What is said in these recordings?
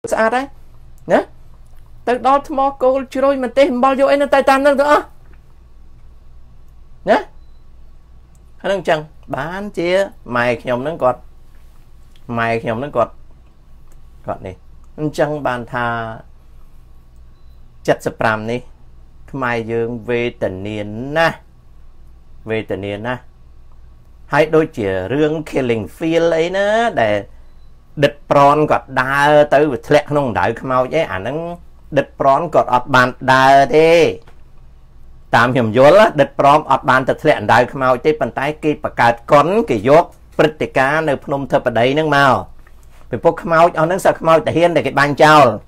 xa đấy nhé tới đó thmó cô trôi mình tê bao nhiêu anh tay tam nữa nữa nhé hắn chẳng bán chia mày nhom nó gọt mày nhom nó gọt gọt đi chẳng bàn thà chặt sập ram đi mày dương về tận niên na về tận niên na hãy đôi chỉ riêng killing field ấy nữa để địch pron gọt đa tới việc lẹ không đợi mau chứ ảnh nó địch pron gọt ọt bàn đa đi tạm hiểm vô á địch pron ọt bàn thật lẹ đợi mau chứ bàn tay kia bạc cát con cái dốt bứt cá nơi phun thập ở đây nước mau vì phúc mau cho nó sao mau tại hiên để cái bàn trao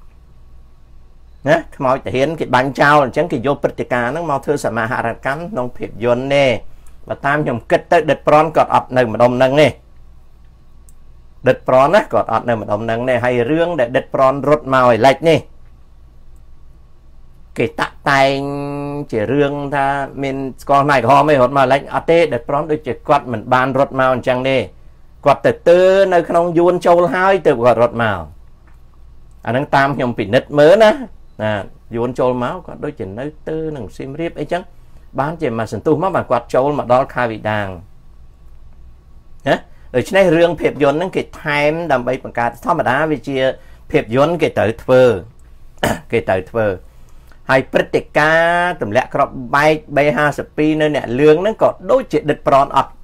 nhé mau tại hiên cái bàn trao là chẳng cái dốt bứt cá nó mau thưa sả mà hạ cắn nông phiệp dồn nè và tam hiểm kết tới địch pron gọt ọt nơi mà đông nâng nè địch pron á gọt ọt nơi mà đông nâng nè hay riêng để địch pron rút màu lệch nè cái tạ tay chỉ riêng ta mình con này họ mới hốt mà lệch ở tê địch pron đôi chỉ quạt mình ban rút màu chẳng nè quạt từ từ nơi không yuan châu hai từ gọt rút màu anh đang tam hiểm bị nứt mới nè nè yuan châu máu có đôi chỉ nơi tư nằng sim riếp ấy chẳng bán chỉ mà sừng tu máu bằng quạt châu mà đó khai bị đàng nhé rồi trên này riêng phép yến nó cái time đầm bay bằng cả thao mà đá vì chia phép yến cái tới thơ cái tới thơ hay pratica tầm lẽ có bay bay ha spi nơi nè lương nó có đôi chuyện đứt pron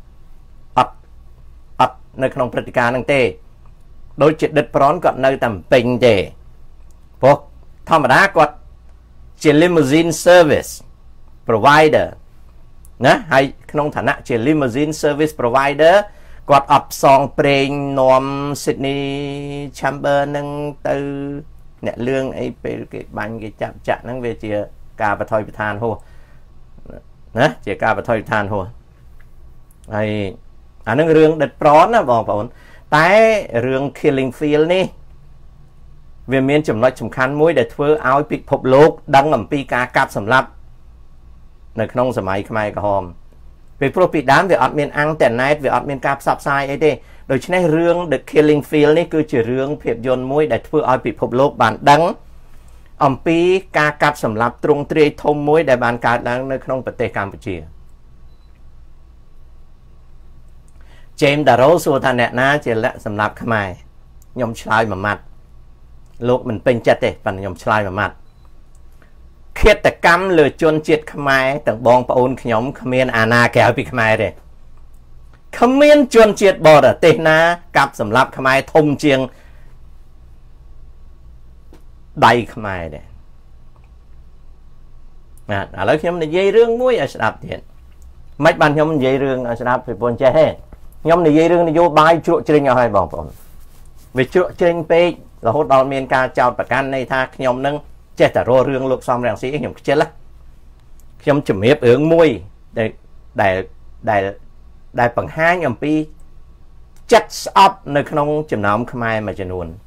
ọt nơi không pratica năng tê đôi chuyện đứt pron còn nơi tầm pin tê vô thao mà đá có chỉ limousine service provider nè hay không thà nạ chỉ limousine service provider quạt ập song preng nom Sydney Chamber nâng từ nè lương ấy cái bánh cái chạm chạm nâng về chia cà và thôi than hồ nè chia cà và thôi than hồ này nâng rương đứt prón á bọn bọn tái rương killing field ní về miền chủng nói chủng khăn mũi để thưa áo bị phục lục đăng ẩm pi cá cạp sầm lấp nơi không sớm mai khai cả hòm về pro bị đám về admin ăn tiền này về admin cáp sập sai ấy đi đối với này riêng the killing field này cứ chỉ riêng phép dồn mũi để vừa ai bị phục lốp bản đắng ông pi cá cáp sầm lấp trung tri thông mũi để bàn cá đắng nơi không bật Campuchia James Darrow xua than nè na chỉ là sầm lấp khai nhom slide mà mặt lúc mình pin chặt đấy phần nhom slide mà mặt khiếtแต่กรรมหรือจนจิตขมายต่างบองปะโอนขยมขมิ้นอาณาแก้วปีขมายเลยขมิ้นจนจิตบอดเตนะกับสำหรับขมายทมเจียงใดขมายเลยแล้วขยมในเยี่ยเรื่องมุ้ยอาสดับเถียนไม่บันขยมเยี่ยเรื่องอาสดับไปปนเจ้ขยมในเยี่ยเรื่องในโยบายจุดจริงเอาให้บอกผมวิจุดจริงไปเราหดเอาเมียนกาเจ้าประกันในท่าขยมนึงเจ้าแต่รอเรื่องลูกซ้อมแรงสีខ្ញុំเจ็ดละខ្ញុំជំរាបរឿងមួយដែលបង្ហាញអំពីចិត្តស្អប់នៅក្នុងចំណោមខ្មែរមួយចំនួន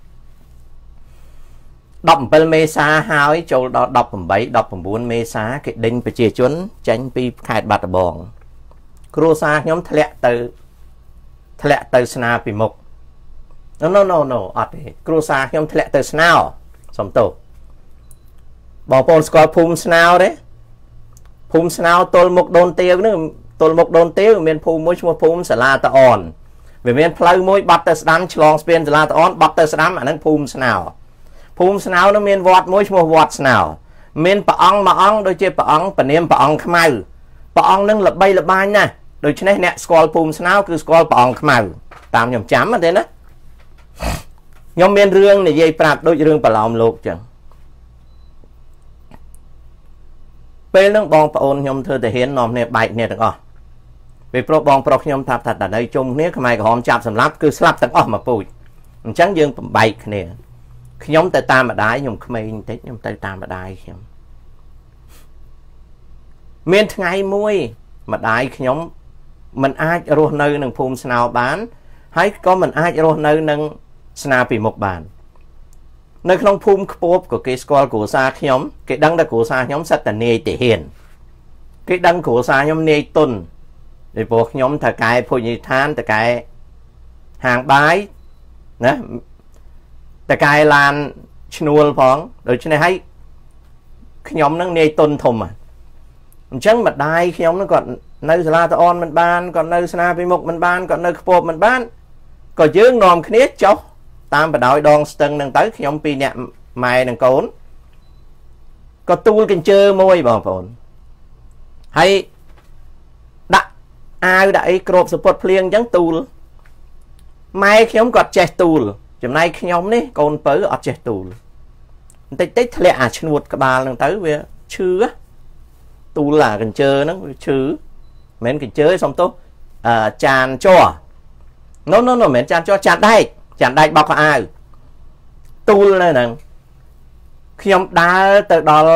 17មេសាហើយចូលដល់18 19មេសាគេដេញប្រជាជនចេញពីខេត្តបាត់ដំបងគ្រួសារខ្ញុំធ្លាក់ទៅស្នាពីមុខ no អត់ទេគ្រួសារខ្ញុំធ្លាក់ទៅស្នោសំទោសបងប្អូនស្គាល់ភូមិស្នោទេភូមិស្នោទល់មុខដូនទាវហ្នឹងទល់មុខដូនទាវមានភូមិមួយឈ្មោះភូមិសាឡាតអនវាមានផ្លូវមួយបាត់ទៅស្ដាំឆ្លងស្ពានសាឡាតអនបាត់ទៅស្ដាំអាហ្នឹងភូមិស្នោនោះមានវត្តមួយឈ្មោះវត្តស្នោមានព្រះអង្គមួយអង្គដូចជាព្រះអង្គពនាមព្រះអង្គខ្មៅព្រះអង្គនឹងល្បីល្បាញណាស់ដូច្នេះអ្នកស្គាល់ភូមិស្នោគឺស្គាល់ព្រះអង្គខ្មៅតាមខ្ញុំចាំទេណាខ្ញុំមានរឿងនិយាយប្រាប់ដូចរឿងប្រឡោមលោកចឹងពេលហ្នឹងបងប្អូនខ្ញុំធ្វើទៅហ៊ាននាំគ្នាបែកគ្នាទាំងអស់ពេលប្រុសបងប្រុសខ្ញុំថានៅជុំគ្នាខ្មែរក្រហមចាប់សម្លាប់គឺស្លាប់ទាំងអស់មកពូជអញ្ចឹងយើងបំបែកគ្នាខ្ញុំទៅតាមម្ដាយខ្ញុំក្មេងបន្តិចខ្ញុំទៅតាមម្ដាយខ្ញុំមានថ្ងៃមួយម្ដាយខ្ញុំមិនអាចរស់នៅនឹងភូមិស្នោបានហើយក៏មិនអាចរស់នៅនឹងស្នាពីមុខបាននៅក្នុងភូមិខ្ពស់ក៏គេស្គាល់គ្រួសារខ្ញុំគេដឹងតែគ្រួសារខ្ញុំសិតតែនាយទាហានគេដឹងគ្រួសារខ្ញុំនាយទុនពីព្រោះខ្ញុំថៅកែភោជនីយដ្ឋានថៅកែហាងបាយណាតែកាយឡានឈ្នួលផងដូច្នេះហើយខ្ញុំនឹងនាយទុនធំអញ្ចឹងម្ដាយខ្ញុំនឹងគាត់នៅសាលាតអនមិនបានគាត់នៅស្នាពីមុខមិនបានគាត់នៅខ្ពស់មិនបានក៏យើងនាំគ្នាចុះតាមបដោយដងស្ទឹងនឹងទៅខ្ញុំពីរអ្នកម៉ែនិងកូនក៏ទូលកញ្ជើមួយបងប្អូនហើយដាក់អាវដាក់អីគ្របសពុតភ្លៀងអញ្ចឹងទូលម៉ែខ្ញុំគាត់ចេះទូលចំណែកខ្ញុំនេះកូនពៅអត់ចេះទូលបន្តិចធ្លាក់អាឈ្នួតក្បាលហ្នឹងទៅវាឈឺទូលអាកញ្ជើហ្នឹងវាឈឺមិនមែនកញ្ជើសុំទោសចានជ័រ no មិនមែនចានជ័រចានដែកបោកខោអាវទូលនៅហ្នឹងខ្ញុំដើរទៅដល់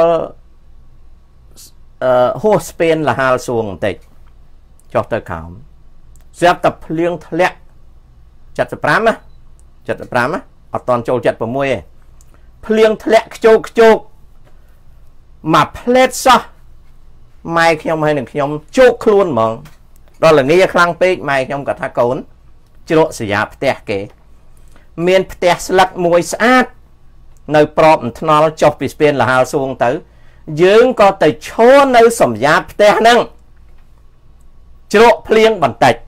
ហួសស្ពានលហាលសួងបន្តិចចុះទៅក្រោមស្រាប់តែភ្លៀងធ្លាក់75ណាអត់តន់ចូល76ទេភ្លៀងធ្លាក់ខ្ជោកមកផ្លេតសោះម៉ែខ្ញុំហើយនឹងខ្ញុំជោកខ្លួនហ្មងដល់ល្ងាខ្លាំងពេកម៉ែខ្ញុំក៏ថាកូនជ្រក់សយាផ្ទះគេមានផ្ទះស្លឹកមួយស្អាតនៅប្របថ្នល់ចុះពីស្ពានលហាលសួងទៅយើងក៏ទៅឈរនៅសំយ៉ាផ្ទះហ្នឹងជ្រក់ភ្លៀងបន្តិច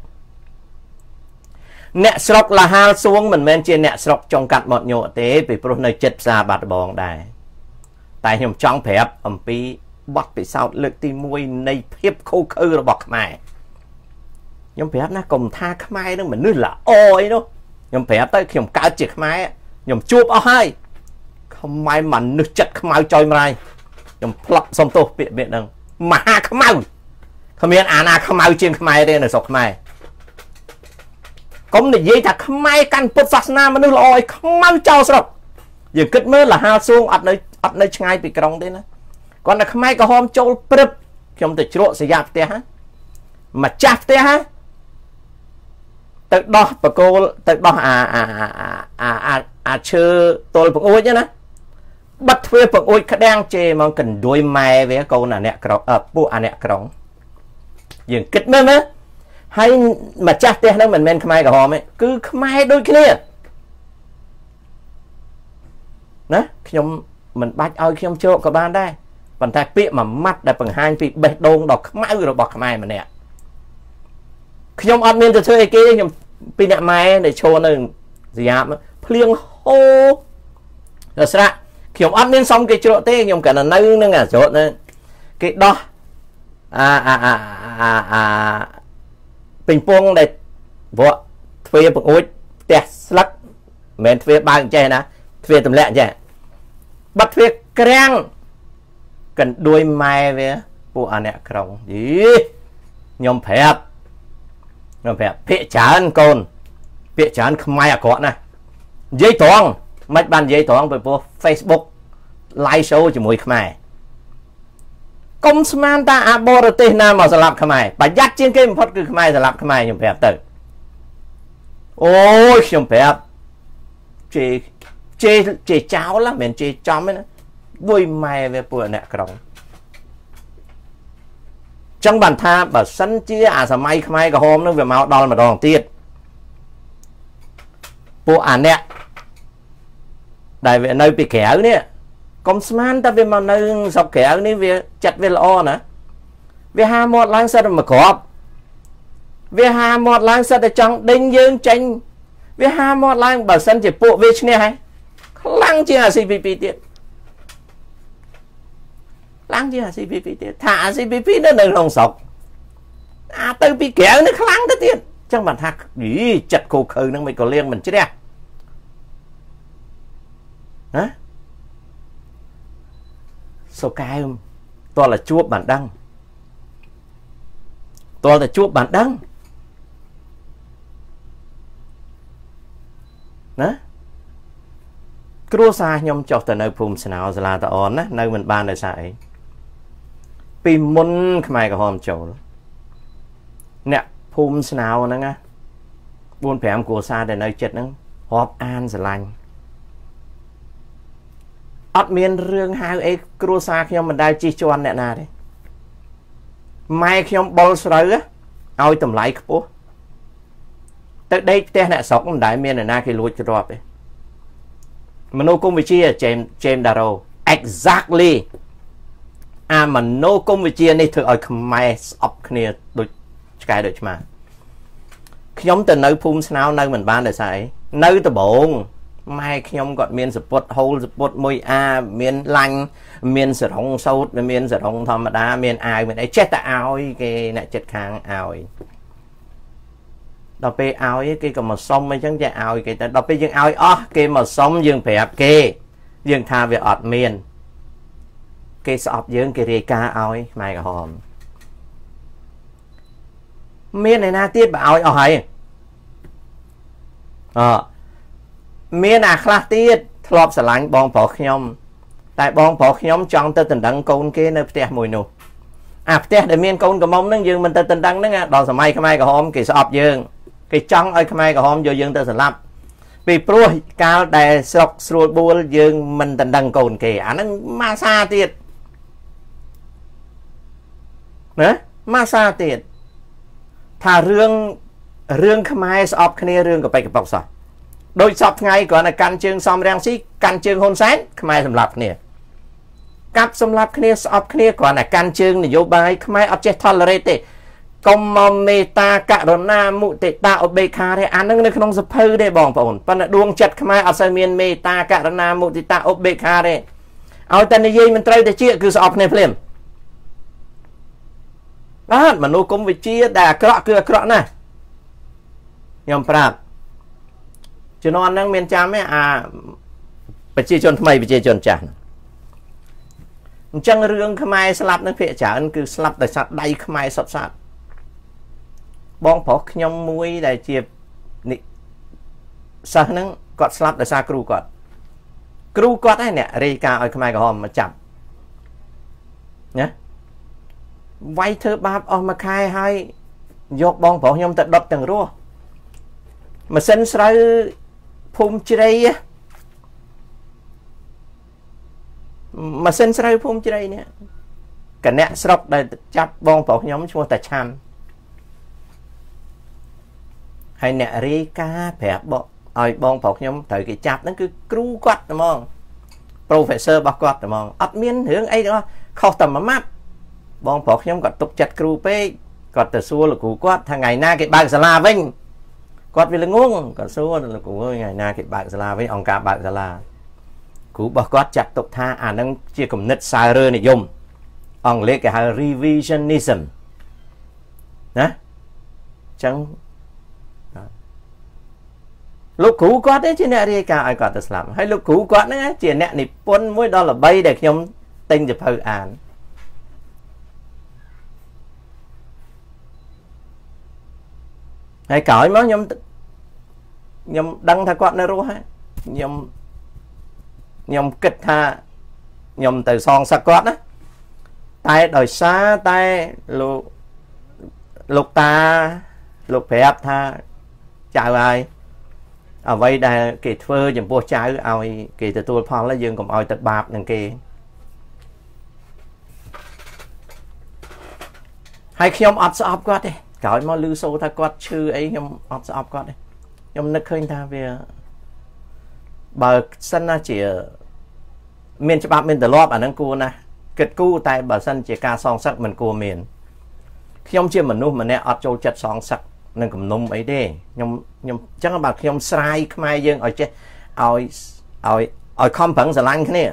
អ្នកស្រុកលហាលសួងមិនមែនជាអ្នកស្រុកចុងកាត់មាត់ញក់ទេពីព្រោះនៅចិត្តផ្សារបាត់ដំបងដែរតែខ្ញុំចង់ប្រាប់អំពីបទពិសោធន៍លើកទី1នៃភាពខូខើរបស់ខ្មែរខ្ញុំប្រាប់ណាកុំថាខ្មែរនឹងមនុស្សល្អអីនោះខ្ញុំប្រាប់ទៅខ្ញុំកើតជាខ្មែរខ្ញុំជួបអស់ហើយខ្មែរមនុស្សចិត្តខ្មៅចុយម្រាយខ្ញុំផ្លក់សំទោសពាក្យហ្នឹងមហាខ្មៅគ្មានអាណាខ្មៅជាងខ្មែរទេនៅស្រុកខ្មែរកុំនិយាយថាខ្មែរកាន់ពុទ្ធសាសនាមនុស្សល្អឲ្យខ្មៅចោលស្រុកយើងគិតមើលលហាលសួងអត់នៅឆ្ងាយពីក្រុងទេណាគាត់តែខ្មែរក្រហមចូលព្រឹបខ្ញុំទៅជ្រក់សយាផ្ទះម្ចាស់ផ្ទះទៅដោះបកគោលទៅដោះអាឈើទល់បង្អួចណាបាត់ទ្វារបង្អួចក្តាំងជេមកកណ្ដួយម៉ែវាកូនអាអ្នកក្រុងពួកអាអ្នកក្រុងយើងគិតមើលណាហើយម្ចាស់ផ្ទះហ្នឹងមិនមែនខ្មែរក្រហមទេគឺខ្មែរដូចគ្នាណាខ្ញុំមិនបាច់ឲ្យខ្ញុំជ្រកក៏បានដែរប៉ុន្តែពាក្យមួយម៉ាត់ដែលបង្ហាញពីបេះដូងដ៏ខ្មៅរបស់ខ្មែរម្នាក់ខ្ញុំអត់មានទៅធ្វើអីគេខ្ញុំពីអ្នកម៉ែដែលឈរនៅស្យាបភ្លៀងហូរដល់ស្រាក់ខ្ញុំអត់មានសុំគេជ្រក់ទេខ្ញុំគាត់នៅនឹងអាជ្រក់ហ្នឹងគេដោះពេញពងដែលវក់ទ្វារបង្អួចផ្ទះស្លឹកមិនមែនទ្វារបើកចេះណាទ្វារទម្លាក់ចេះបាត់ទ្វារក្រាំងកណ្ដួយម៉ែវាពួកអាអ្នកក្រុងយីខ្ញុំប្រាប់ភាកច្រើនកូនភាកច្រើនខ្មែរអាក្រក់ណាស់និយាយត្រង់មិនបាននិយាយត្រង់ពីព្រោះ Facebook live show ជាមួយខ្មែរកុំស្មានតាអាបរទេសណាមកស្លាប់ខ្មែរប្រយ័ត្នជាងគេបំផុតគឺខ្មែរស្លាប់ខ្មែរខ្ញុំប្រាប់ទៅអូយខ្ញុំប្រាប់ជេចោលមិនមែនជេចំទេណាដួយម៉ែវាពួកអ្នកក្រុងចឹងបានថាបើសិនជាអាសម័យខ្មែរក្រហមនឹងវាមកដល់ម្ដងទៀតពួកអាអ្នកដែលវានៅពីក្រៅនេះកុំស្មានតែវាមកនៅស្រុកក្រៅនេះវាចិត្តវាល្អណាវាហាមាត់ឡើងសិតតែមកក្របវាហាមាត់ឡើងសិតតែចង់ដេញយើងចេញវាហាមាត់ឡើងបើសិនជាពួកវាឈ្នះហើយខ្លាំងជាងអា CPP ទៀតខ្លាំងជាងអា CPP ទៀតថាអា CPP នៅក្នុងស្រុកអាទៅពីក្រៅនេះខ្លាំងទៅទៀតចឹងបានថាចិត្តគោខើនឹងមិនក៏លៀងមិនជ្រះណាសូកែមតើជួបបានដឹងណាគ្រួសារខ្ញុំចុះទៅនៅភូមិស្នោសាឡាតអនណានៅមិនបានដោយសារអីពីមុនខ្មែរក្រហមចូលអ្នកភូមិស្នោហ្នឹងណា 4-5 គ្រួសារដែលនៅចិត្តហ្នឹងរាប់អានស្រឡាញ់អត់មានរឿងហៅអីគ្រួសារខ្ញុំមិនដែលជិះជាន់អ្នកណាទេម៉ែខ្ញុំបុលស្រូវឲ្យតម្លៃខ្ពស់ទៅដេកផ្ទះអ្នកស្រុកមិនដែលមានអ្នកណាគេលួចទ្រព្យទេមនោគមវិជ្ជា James Darrow exactly មនោគមវិជ្ជានេះធ្វើឲ្យខ្មែរស្អប់គ្នាដូចឆ្កែដូចឆ្មាខ្ញុំទៅនៅភូមិស្នោនៅមិនបានដោយសារអីនៅដំបងម៉ែខ្ញុំគាត់មានសពុតហូលសពុតមួយមានឡាញ់មានសរងសោតមានសរងធម្មតាមានអាវមានអីចេះតែឲ្យគេអ្នកចិត្តខាងឲ្យដល់ពេលឲ្យគេក៏មកសុំអញ្ចឹងចេះឲ្យគេទៅដល់ពេលយើងឲ្យអស់គេមកសុំយើងប្រាប់គេយើងថាវាអត់មានគេស្អប់យើងគេរាយការណ៍ឲ្យខ្មែរក្រហមមានឯណាទៀតបើឲ្យអស់ហើយមានអាខ្លះទៀតធ្លាប់ស្រឡាញ់បងប្រុសខ្ញុំតែបងប្រុសខ្ញុំចង់ទៅដណ្ដឹងកូនគេនៅផ្ទះមួយនោះអាផ្ទះដែលមានកូនកំមុំហ្នឹងយើងមិនទៅដណ្ដឹងហ្នឹងដល់សម័យខ្មែរក្រហមគេស្អប់យើងគេចង់ឲ្យខ្មែរក្រហមយកយើងទៅសម្លាប់ពីព្រោះកាលដែលស្រុកស្រួលបួលយើងមិនដណ្ដឹងកូនគេអាហ្នឹងម៉ាសាទៀតណាម៉ាសាទៀតថារឿងខ្មែរស្អប់គ្នារឿងកប៉ិកប៉ុកសោះដោយសពថ្ងៃគ្រាន់តែកាន់ជើងសំរាំងស៊ីកាន់ជើងហ៊ុនសែនខ្មែរសម្លាប់គ្នាកាប់សម្លាប់គ្នាស្អប់គ្នាគ្រាន់តែកាន់ជើងនយោបាយខ្មែរអត់ចេះ tolerate ទេកុំមកមេត្តាករុណាមុទិតាឧបេក្ខាទេអានឹងនៅក្នុងសភៅទេបងប្អូនប៉ុន្តែដួងចិត្តខ្មែរអត់សូវមានមេត្តាករុណាមុទិតាឧបេក្ខាទេឲ្យតែនិយាយមិនត្រូវតែជាគឺស្អប់គ្នាភ្លាមបាទមនុស្សគុំវិជាដែលអាក្រក់គឺអាក្រក់ណាស់ខ្ញុំប្រាប់ជំនាន់ហ្នឹងមានចាំទេប្រជាជនថ្មីប្រជាជនចាស់អញ្ចឹងរឿងខ្មែរស្លាប់នឹងភាគច្រើនគឺស្លាប់ដោយសារដៃខ្មែរសុទ្ធសាធបងប្រុសខ្ញុំមួយដែលជាសិស្សហ្នឹងគាត់ស្លាប់ដោយសារគ្រូគាត់ហ្នឹងអ្នករាយការណ៍ឲ្យខ្មែរក្រហមមកចាប់ណាវាយធ្វើបាបអស់មួយខែហើយយកបងប្រុសខ្ញុំទៅដុតទាំងរស់ម៉ាស៊ីនស្រូវភូមិជ្រៃម៉ាស៊ីនស្រូវភូមិជ្រៃនេះកអ្នកស្រុកដែលចាប់បងប្រុសខ្ញុំឈ្មោះតាឆាំហើយអ្នករាយការណ៍ប្រាប់ឲ្យបងប្រុសខ្ញុំត្រូវគេចាប់ហ្នឹងគឺគ្រូគាត់ហ្មង professor របស់គាត់ហ្មងអត់មានរឿងអីទាំងអស់ខុសតែមួយម៉ាត់បងប្រុសខ្ញុំគាត់ទុកចិត្តគ្រូពេកគាត់ទៅសួរលោកគ្រូគាត់ថាថ្ងៃណាគេបើកសាលាវិញគាត់វាល្ងងគាត់សួរលោកគ្រូថ្ងៃណាគេបើកសាលាវិញអង្គការបើកសាលាគ្រូរបស់គាត់ចាត់ទុកថាអានឹងជាគំនិតសើរើនិយមអង់គ្លេសគេហៅ revisionism ណាអញ្ចឹងលោកគ្រូគាត់ជាអ្នករាយការណ៍ឲ្យគាត់ទៅស្លាប់ហើយលោកគ្រូគាត់ហ្នឹងជាអ្នកនិពន្ធមួយដល់ល្បីដែលខ្ញុំទិញសៀវភៅអានហើយក្រោយមកខ្ញុំដឹងថាគាត់នៅរស់ហើយខ្ញុំគិតថាខ្ញុំទៅសងសឹកគាត់ណាតែដោយសារតែលោកតាលោកប្រាប់ថាចៅហើយអ្វីដែលគេធ្វើចំពោះចៅឲ្យគេទទួលផលហើយយើងកុំឲ្យទៅបាបនឹងគេហើយខ្ញុំអត់ស្អប់គាត់ទេក្រោយមកឮសូរថាគាត់ឈឺអីខ្ញុំអត់ស្អប់គាត់ទេខ្ញុំនឹកឃើញថាវាបើសិនណាជាមានច្បាប់មានទម្លាប់អាហ្នឹងគួរណាស់គិតគូរតែបើសិនជាការសងសឹកមិនគួរមានខ្ញុំជាមនុស្សម្នាក់អត់ចូលចិត្តសងសឹកនឹងគំនុំអីទេខ្ញុំអញ្ចឹងបើខ្ញុំស្រាយខ្មែរយើងឲ្យចេះឲ្យខំប្រឹងស្រឡាញ់គ្នា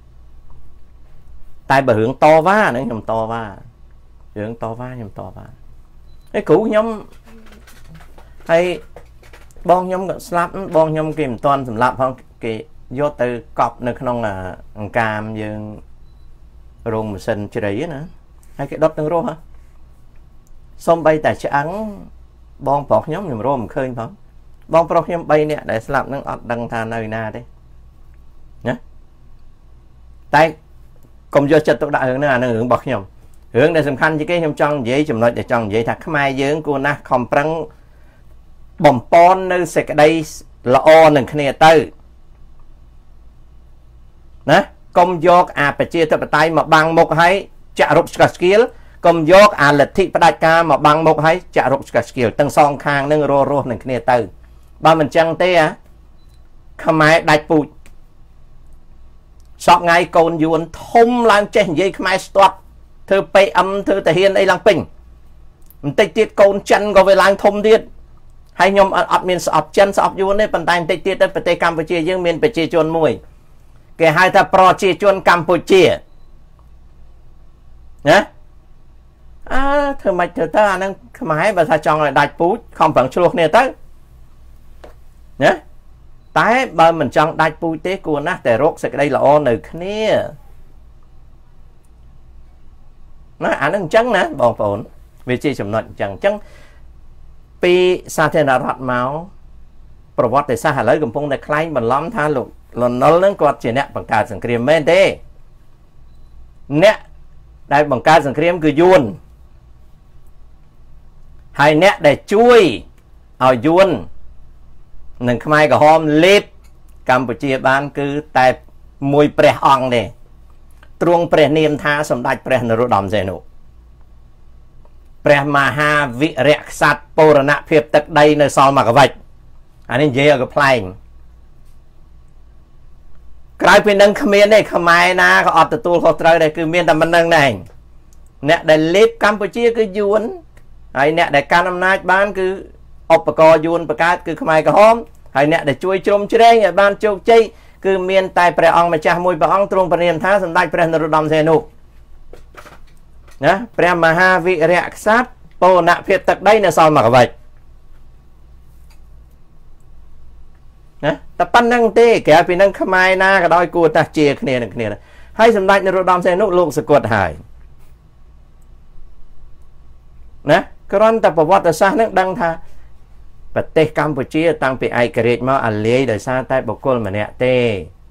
តែបើរឿងតវ៉ាហ្នឹងខ្ញុំតវ៉ារឿងតវ៉ាខ្ញុំតវ៉ាហើយគ្រូខ្ញុំហើយបងខ្ញុំក៏ស្លាប់បងខ្ញុំគេមិនទាន់សម្លាប់ផងគេយកទៅកប់នៅក្នុងអង្កាមយើងរោងម៉ាស៊ីនជ្រៃណាហើយគេដុតទាំងរស់សំបីតែឆ្អឹងបងប្រុសខ្ញុំរកមិនឃើញផងបងប្រុសខ្ញុំ3នាក់ដែលស្លាប់នឹងអត់ដឹងថានៅណាទេណាតែកុំយកចិត្តទុកដាក់រឿងហ្នឹងអានឹងរឿងរបស់ខ្ញុំរឿងដែលសំខាន់ជាងគេខ្ញុំចង់និយាយចំណុចដែលចង់និយាយថាខ្មែរយើងគួរណាស់ខំប្រឹងបំពន់នៅសេចក្តីល្អនឹងគ្នាទៅណាកុំយកអាប្រជាធិបតេយ្យមកបាំងមុខឲ្យចាក់រុកស្កាស្គៀលកុំយកអាលទ្ធិផ្ដាច់ការមកបាំងមុខឲ្យចាក់រុកស្កាស្គៀលទាំងសងខាងនឹងរស់នឹងគ្នាទៅបើមិនចឹងទេខ្មែរដាច់ពូជសពថ្ងៃកូនយួនធំឡើងចេះនិយាយខ្មែរស្ទាត់ធ្វើ PM ធ្វើតាហ៊ានអីឡើងពេញបន្តិចទៀតកូនចិនក៏វាឡើងធំទៀតហើយខ្ញុំអត់មានស្អប់ចិនស្អប់យួនទេប៉ុន្តែបន្តិចទៀតទៅប្រទេសកម្ពុជាយើងមានប្រជាជនមួយគេហៅថាប្រជាជនកម្ពុជាណាធ្វើម៉េចធ្វើទៅអាហ្នឹងខ្មែរបើថាចង់ឲ្យដាច់ពូជខំប្រឹងឆ្លោះគ្នាទៅណាតែបើមិនចង់ដាច់ពូជទេគួរណាស់តែរកសេចក្តីល្អនៅគ្នាណាអាហ្នឹងអញ្ចឹងណាបងប្អូនវាជាចំណុចអញ្ចឹងពីសាធារណរដ្ឋមកប្រវត្តិសាស្ត្រឥឡូវកំពុងតែខ្លែងបន្លំថាលោកលន់នល់ហ្នឹងគាត់ជាអ្នកបង្កើតសង្គ្រាមមែនទេអ្នកដែលបង្កើតសង្គ្រាមគឺយួនហើយអ្នកដែលជួយឲ្យយួននិងខ្មែរក្រហមលេបកម្ពុជាបានគឺតែមួយព្រះអង្គទេទ្រង់ព្រះនាមថាសម្ដេចព្រះនរោត្តមសីហនុព្រះមហាវិរៈក្សត្របូរណភាពទឹកដីនៅសល់មកកវិចអានេះនិយាយឲ្យកំ pl ែងក្រៅពីនឹងគ្មានទេខ្មែរណាក៏អត់ទទួលខុសត្រូវដែរគឺមានតែមិននឹងដែរអ្នកដែលលេបកម្ពុជាគឺយួនហើយអ្នកដែលកាន់អំណាចបានគឺឧបករណ៍យួនបង្កើតគឺខ្មែរក្រហមហើយអ្នកដែលជួយជ្រោមជ្រែងឲ្យបានជោគជ័យគឺមានតែព្រះអង្គម្ចាស់មួយព្រះអង្គទ្រង់ព្រះនាមថាសម្ដេចព្រះនរោត្តមសីហនុណាព្រះមហាវិរៈក្សត្របូរណភាពទឹកដីនៅសល់មកកវិចណាតែប៉ុណ្្នឹងទេក្រៅពីនឹងខ្មែរណាក៏ដោយគួរតែជាគ្នានឹងគ្នាហើយសម្ដេចនរោត្តមសីហនុលោកសគត់ហើយណាគ្រាន់តែប្រវត្តិសាស្ត្រនឹងដឹងថាប្រទេសកម្ពុជាតាំងពីឯករាជ្យមកអាលាយដោយសារតែបុគ្គលម្នាក់ទេ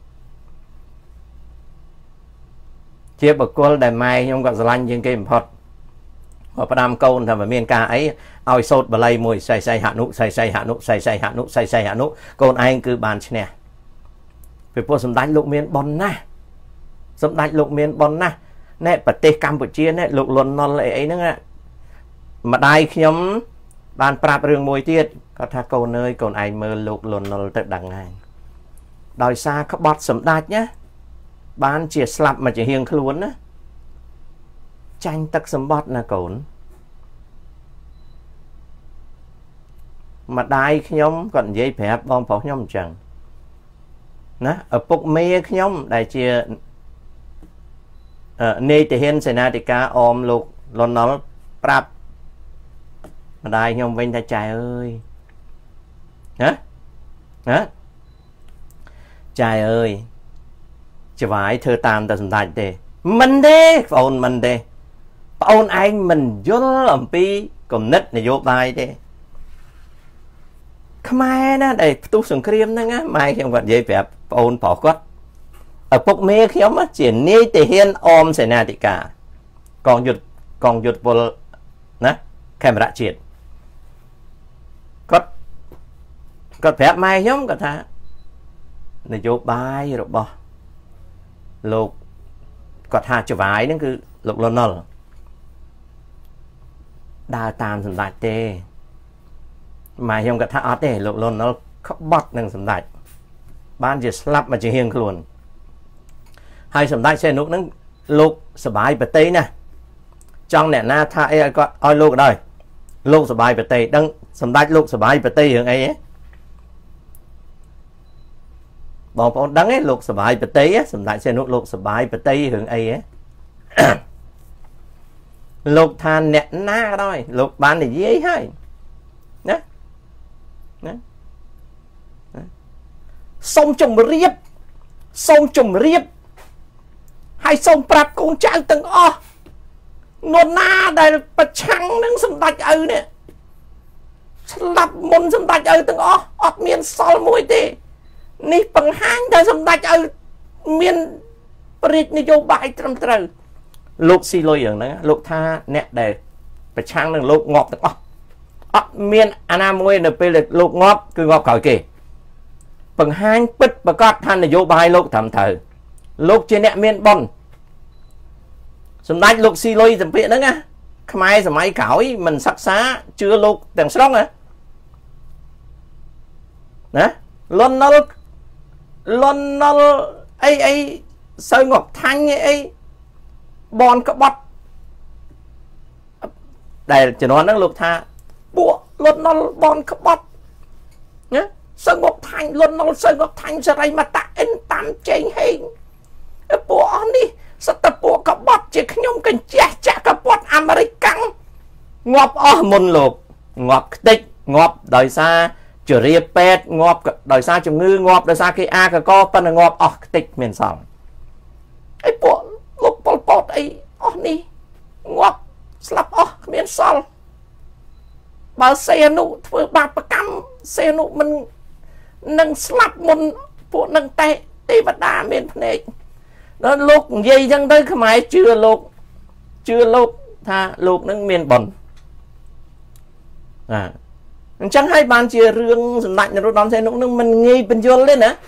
ជាបុគ្គលដែលម៉ែខ្ញុំក៏ស្រឡាញ់ជាងគេបំផុតក៏ផ្ដាំកូនថាមិនមានការអីឲ្យសូត្របាលីមួយសៃសៃហនុសៃសៃហនុសៃសៃហនុសៃសៃហនុកូនឯងគឺបានឈ្នះពីព្រោះសម្ដេចលោកមានបុណ្យណាស់សម្ដេចលោកមានបុណ្យណាស់ណែប្រទេសកម្ពុជាណែលោកលន់នល់អីហ្នឹងម្ដាយខ្ញុំបានប្រាប់រឿងមួយទៀតគាត់ថាកូនអើយកូនឯងមើលលោកលន់នល់ទៅដឹងហើយដោយសារក្បត់សម្ដេចណាបានជាស្លាប់មកជាហៀងខ្លួនណាចាញ់ទឹកសម្បត្តិណាកូនម្ដាយខ្ញុំគាត់និយាយប្រាប់បងប្រុសខ្ញុំអញ្ចឹងណាឪពុកមេខ្ញុំដែលជានាយទាហានសេនាធិការអមលោកលន់នល់ប្រាប់ម្ដាយខ្ញុំវិញថាចែអើយណាចែអើយច្បាយធ្វើតាមតែសម្ដេចទេមិនទេបងអូនមិនទេបងអូនឯងមិនយល់អំពីគំនិតនយោបាយទេខ្មែរណាដែលផ្ទុះសង្គ្រាមហ្នឹងណាម៉ែខ្ញុំគាត់និយាយប្រាប់បងអូនប្រុសគាត់ឪពុកមេខ្ញុំជានាយទាហានអមសេនាធិការកងយុទ្ធពលណាខេមរៈជាតិគាត់ប្រាប់ម៉ែខ្ញុំគាត់ថានយោបាយរបស់លោកគាត់ថាច្បាយហ្នឹងគឺលោកលន់នល់ដើរតាមសម្ដេចទេម៉ែខ្ញុំគាត់ថាអត់ទេលោកលន់នល់ក្បត់នឹងសម្ដេចបានជាស្លាប់មកជាហៀងខ្លួនហើយសម្ដេចសីហនុហ្នឹងលោកសបាយប្រទេសណាចង់អ្នកណាថាអីឲ្យគាត់ឲ្យលោកដែរលោកសបាយប្រទេសដឹងសម្ដេចលោកសបាយប្រទេសរឿងអីហ៎បងប្អូនដឹងទេលោកសបាយប្រទេសសម្ដេចសីហនុលោកសបាយប្រទេសរឿងអីហ៎លោកថាអ្នកណាក៏ដោយលោកបាននិយាយហើយណាសូមជម្រាបហើយសូមប្រាប់កូនចៅទាំងអស់នរណាដែលប្រឆាំងនឹងសម្ដេចឪនេះស្លាប់មុនសម្ដេចឪទាំងអស់អត់មានសល់មួយទេនេះបង្ហាញថាសម្ដេចឪមានប្រតិនយោបាយត្រឹមត្រូវលោកស៊ីលុយយ៉ាងហ្នឹងលោកថាអ្នកដែលប្រឆាំងនឹងលោកងាប់ទាំងអស់អត់មានអាណាមួយនៅពេលដែលលោកងាប់គឺងាប់ក្រោយគេបង្ហាញពិតប្រកបថានយោបាយលោកត្រឹមត្រូវលោកជាអ្នកមានបុណ្យសម្ដេចលោកស៊ីលុយសម្ភារហ្នឹងណាខ្មែរសម័យក្រោយមិនសិក្សាជឿលោកទាំងស្រុងណាលន់នល់អី Sơ Ngọc Thanh ấy bọn có bọt đây chỉ nói nó lục tha bộ luôn nó bọn có bọt nhá Sơ Ngọc Thanh luôn nó Sơ Ngọc Thanh sẽ đây mà ta in tam chênh hình bộ đi sao ta bộ có bọt chỉ nhung cần chả có bọt American ngọp môn lục ngọp tích ngọp đời xa chữa ria pet ngọp đời xa chừng ngư ngọp đời xa khi a cả co phân là ngọp tích miền sòng ấy bộ lục bọt ấy đi ngọp slap miền sòng bà xe nụ vừa bà cam xe nụ mình nâng slap môn bộ nâng tay tê vật đà miền này nó lục dây dân đây không ai chưa lục tha lục nâng miền bẩn chẳng hay bàn chia rương sẵn lạnh rồi đón xe nụ nâng mình nghi bình vô lên nè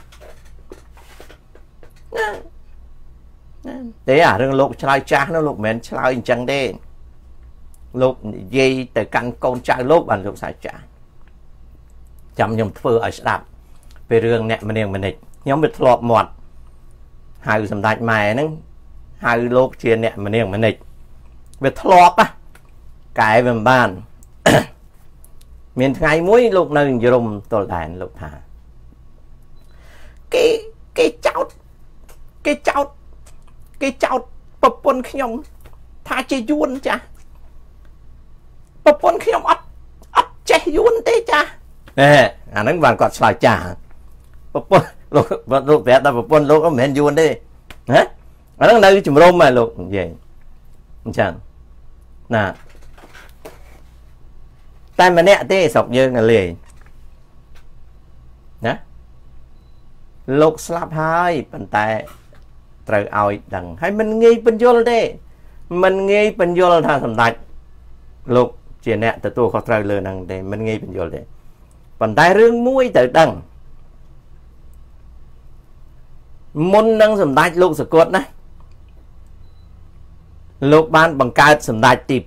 thế rương lục chai cha nó lục mình chai chẳng đê lục dây từ căn con trai lục bàn lục xài trả chăm nhầm thơ ở đạp về rương nẹ mình địch nhóm bị lọt mọt hai sầm đạch mày nó hai lục chia nẹ mình địch về lọt á cái về bàn miền ngày muối lục nơi dùng tôi đàn lục thả cái cháu bập bôn nhông tha chơi yuan cha bập bôn nhông ắt chơi yuan thế cha nè nó vàng quạt xoài cha bập bôn lục vẽ ta bập bôn lục nó men yuan đi hả ở đó nơi chùm rôm mà lục gì chẳng nè tay mà nè thế sọc dương là liền nè lục slap hai bàn tay trời ơi đằng hay mình nghi bên vô đây mình nghi bên vô thằng thầm đạch lục chuyện nè từ tôi khó trời lừa đằng để mình nghi bên vô đây bàn tay rương mũi từ đằng môn năng thầm đạch lục sự cốt này lục ban bằng cao thầm đạch TP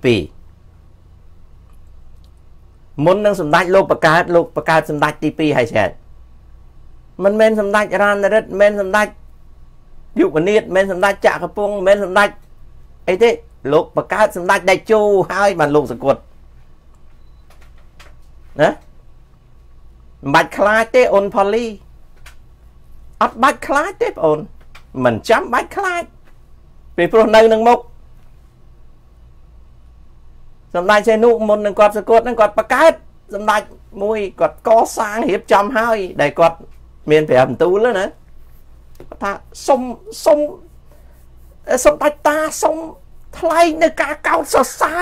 môn năng thầm đạch lục bạc cao thầm đạch TP hay sao mình men thầm đạch ra rất men thầm đạch dụ cái niết men sầm đạch chạ cái pung men sầm đạch ấy thế lục bạc cá sầm đạch đại chu hai bàn lục sực quật nè bạch khai tê ôn poly ắt bạch khai tê ôn mình chấm bạch khai vì pro nơi nâng mốc sầm đạch xe nụ môn nâng quạt sực quật nâng quạt bạc cá sầm đạch mùi quạt có sang hiệp chấm hai đầy quạt miền phải hầm tú nữa nè ta sông tách ta sông thay nơi cả cao sơ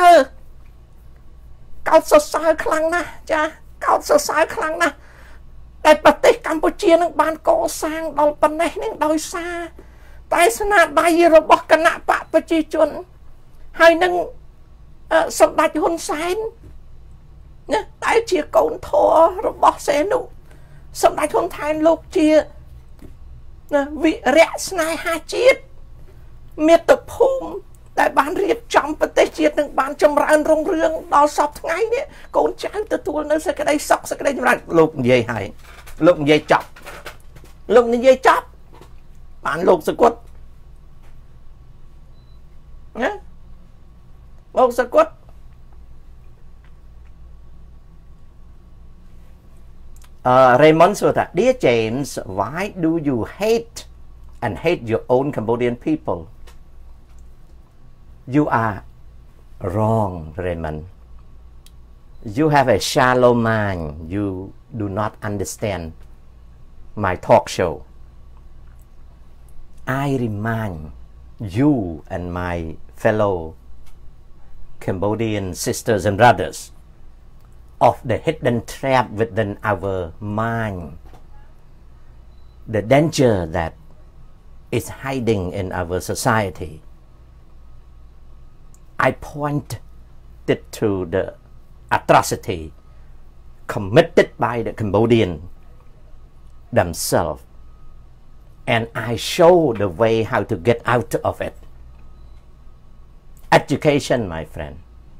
xa khăn na cha cao sơ xa khăn na đại bát tê Campuchia nâng ban có sang đào pan này nâng đôi xa tại sao na đại rồi bỏ cả nạ bạ bát chi chuẩn hai nâng sông đại hôn sen nhá tại chia cồn thua rồi bỏ xe nụ sông đại hôn thành lục chia vị rẽ snai hai chiết miệt tập hùng đại bán riệp trong và tê chiết nâng bán trong ra rong rương đo sọc ngay nè con trái từ tuôn nó sẽ cái đây sọc sẽ cái đây là lục dây hay lục dây chọc bán lục sự quất nhé lục sự quất Raymond said that, Dear James, why do you hate your own Cambodian people? You are wrong, Raymond. You have a shallow mind. You do not understand my talk show. I remind you and my fellow Cambodian sisters and brothers of the hidden trap within our mind, the danger that is hiding in our society. I pointed to the atrocity committed by the Cambodian themselves, and I show the way how to get out of it. Education, my friend.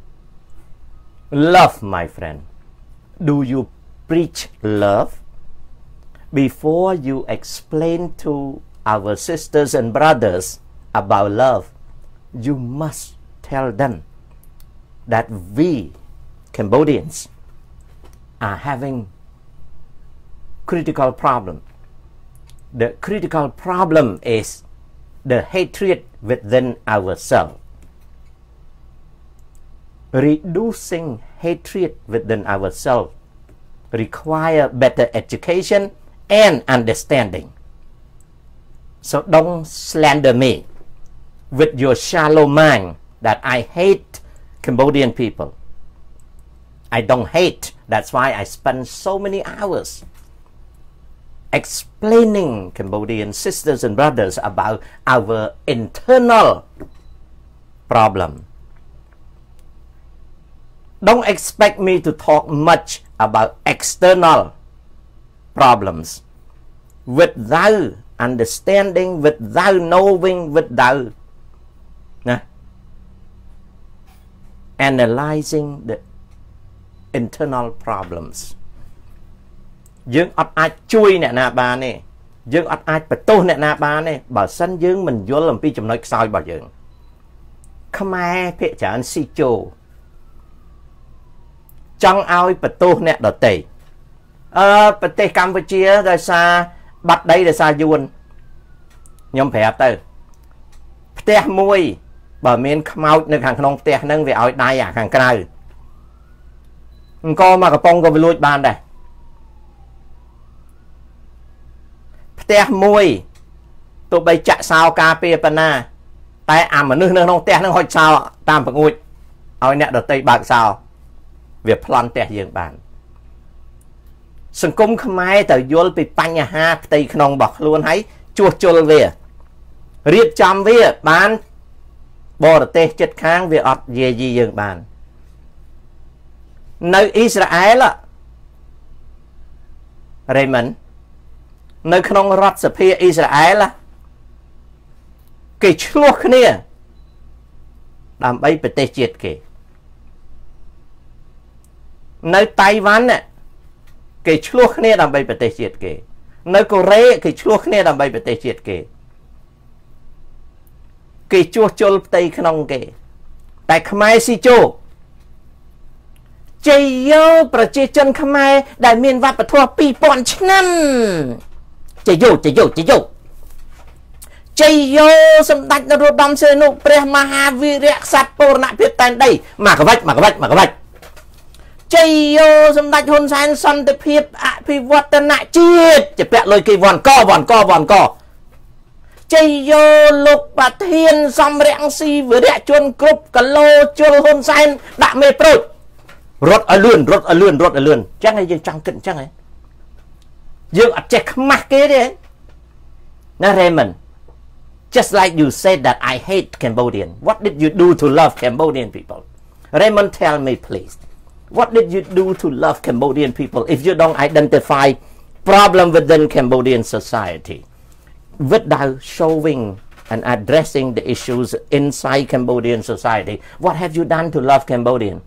Love, my friend. Do you preach love before you explain to our sisters and brothers about love, you must tell them that we Cambodians are having critical problem. The critical problem is the hatred within ourselves. Reducing hatred within ourselves require better education and understanding. So don't slander me with your shallow mind that I hate Cambodian people. I don't hate. That's why I spend so many hours explaining Cambodian sisters and brothers about our internal problem. Don't expect me to talk much about external problems without understanding, without knowing, without analyzing the internal problems. យើងអត់អាចជួយអ្នកណាបានទេយើងអត់អាចបន្ទោសអ្នកណាបានទេបើសិនយើងមិនយល់អំពីចំណុចខ្សោយរបស់យើងខ្មែរភាគច្រើនស៊ីជោចង់ឲ្យបន្ទោសអ្នកដទៃប្រទេសកម្ពុជាដោយសារបាត់ដីដោយសារយួនខ្ញុំប្រាប់ទៅផ្ទះមួយបើមានខ្មោចនៅខាងក្នុងផ្ទះហ្នឹងវាឲ្យដៃអាខាងក្រៅអង្គមកកំប៉ុងក៏វាលួចបានដែរផ្ទះមួយទោះបីចាក់សោការពារប៉ុណ្ណាតែអាមនុស្សនៅក្នុងផ្ទះហ្នឹងហុចសោតាមបង្អួចឲ្យអ្នកដទៃបើកសោវាប្លន់ផ្ទះយើងបានសង្គមខ្មែរត្រូវយល់ពីបញ្ហាផ្ទៃក្នុងរបស់ខ្លួនហើយជួសជុលវារៀបចំវាបានបរទេសជិតខាងវាអត់យាយីយើងបាននៅអ៊ីស្រាអែលរ៉េម៉ុននៅក្នុងរដ្ឋសភាអ៊ីស្រាអែលគេឆ្លោះគ្នាដើម្បីប្រទេសជាតិគេនៅតៃវ៉ាន់គេឆ្លោះគ្នាដើម្បីប្រទេសជាតិគេនៅកូរ៉េគេឆ្លោះគ្នាដើម្បីប្រទេសជាតិគេគេជួសជុលផ្ទៃក្នុងគេតែខ្មែរស៊ីជោជ័យយោប្រជាជនខ្មែរដែលមានវប្បធម៌ 2000 ឆ្នាំជ័យយោជ័យយោជ័យយោជ័យយោសម្ដេចនរោត្តមសីហនុព្រះមហាវីរក្សត្របូរណភាពតែនដីមកក្បាច់មកក្បាច់មកក្បាច់ជ័យយោសម្ដេចហ៊ុនសែនសន្តិភាពអភិវឌ្ឍនជាតិជាពាក់លុយគេវ៉ាន់កវ៉ាន់កវ៉ាន់កជ័យយោលោកប្រធានសំរងស៊ីវីរៈជនគ្រប់គីឡូជុលហ៊ុនសែនដាក់មេប្រូចរត់ឲ្យលឿនរត់ឲ្យលឿនរត់ឲ្យលឿនចឹងហើយយើងចង់គិតចឹងហើយយើងអត់ចេះខ្មាស់គេទេណា Raymond just like you said that I hate Cambodian what did you do to love Cambodian people Raymond tell me please what did you do to love Cambodian people if you don't identify problem within Cambodian society without showing and addressing the issues inside Cambodian society what have you done to love Cambodian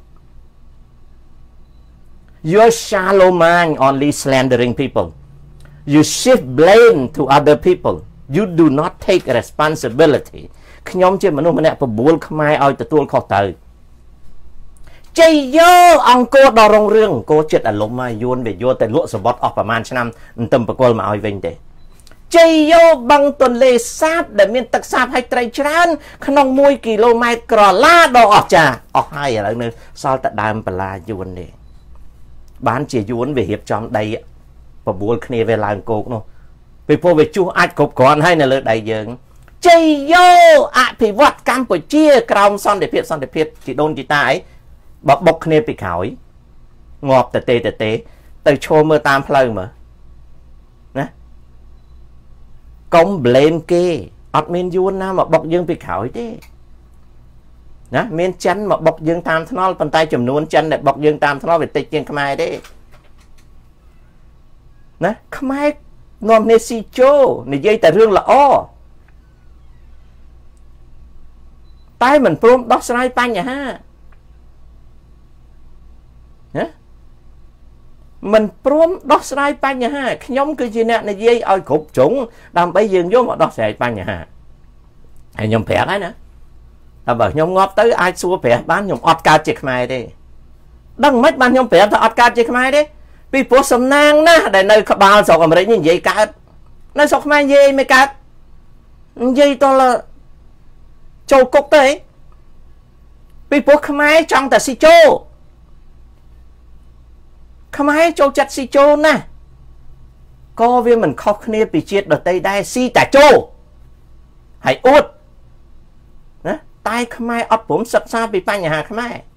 your shallow mind only slandering people you shift blame to other people you do not take responsibility ខ្ញុំជាមនុស្សម្នាក់បបួលខ្មែរឲ្យទទួលខុសត្រូវជ័យយោអង្គរដល់រងរឿងអង្គរចិត្តអាលំមកយួនវាយកតែលក់សវត្តអស់ប្រហែលឆ្នាំមិនទៅបកលមកឲ្យវិញទេជ័យយោបឹងទន្លេសាបដែលមានទឹកសាបហើយត្រីច្រើនក្នុង1គីឡូម៉ែត្រក្រឡាដ៏អស្ចារ្យអស់ហើយឥឡូវនៅសល់តែដើមបលាយួនទេបានជាយួនវារៀបចំដីបបួលគ្នាវាឡើងគោកនោះពីព្រោះវាជួសអាចគ្រប់គ្រាន់ហើយនៅលើដីយើងជ័យយោអភិវឌ្ឍកម្ពុជាក្រោមសន្តិភាពជីដូនជីតាអីបើបុកគ្នាពីក្រោយងាប់ទៅទៅឈរមើលតាមផ្លូវមើលណាកុំ blame គេអត់មានយួនណាមកបុកយើងពីក្រោយទេណាមានចិនមកបុកយើងតាមថ្នល់ប៉ុន្តែចំនួនចិនដែលបុកយើងតាមថ្នល់វាតិចជាងខ្មែរទេណាខ្មែរនាំគ្នាស៊ីជោនិយាយតែរឿងល្អតែមិនព្រមដោះស្រាយបញ្ហាណាមិនព្រមដោះស្រាយបញ្ហាខ្ញុំគឺជាអ្នកនិយាយឲ្យគ្រប់ជ្រុងដើម្បីយើងយកមកដោះស្រាយបញ្ហាហើយខ្ញុំប្រាប់ហើយណាតែបើខ្ញុំងាប់ទៅអាចសួរប្រាប់បានខ្ញុំអត់កើតជាខ្មែរទេដឹងមិនបានខ្ញុំប្រាប់ថាអត់កើតជាខ្មែរទេពីព្រោះសំណាងណាស់ដែលនៅក្បាលស្រុកអាមេរិកនេះនិយាយកើតនៅស្រុកខ្មែរនិយាយមិនកើតនិយាយតលចូលគុកទៅពីព្រោះខ្មែរចង់តែស៊ីជោខ្មែរចូលចិត្តស៊ីជោណាស់ក៏វាមិនខុសគ្នាពីជាតិដទៃដែរស៊ីតែជោហើយអួតណាតែខ្មែរអត់ព្រមសិក្សាពីបញ្ហាខ្មែរ